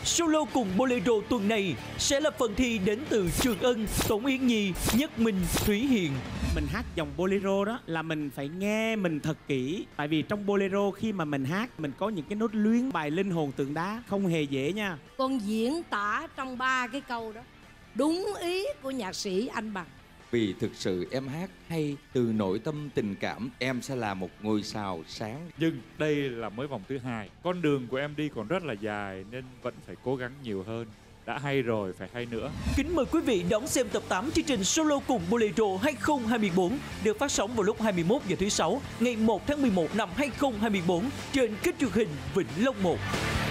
Solo cùng Bolero tuần này sẽ là phần thi đến từ Trường Ân, Tống Yến Nhi, Nhất Minh, Thúy Hiền. Mình hát dòng Bolero đó là mình phải nghe mình thật kỹ. Tại vì trong Bolero khi mà mình hát, mình có những cái nốt luyến bài linh hồn tượng đá, không hề dễ nha. Con diễn tả trong 3 cái câu đó đúng ý của nhạc sĩ Anh Bằng. Vì thực sự em hát hay từ nội tâm tình cảm, em sẽ là một ngôi sao sáng. Nhưng đây là mới vòng thứ 2. Con đường của em đi còn rất là dài nên vẫn phải cố gắng nhiều hơn. Đã hay rồi, phải hay nữa. Kính mời quý vị đón xem tập 8 chương trình Solo cùng Bolero 2024 được phát sóng vào lúc 21 giờ thứ 6 ngày 1 tháng 11 năm 2024 trên kênh truyền hình Vĩnh Long 1.